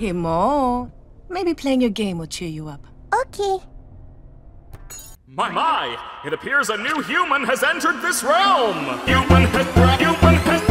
Himo, maybe playing your game will cheer you up. Okay. My! It appears a new human has entered this realm! Human has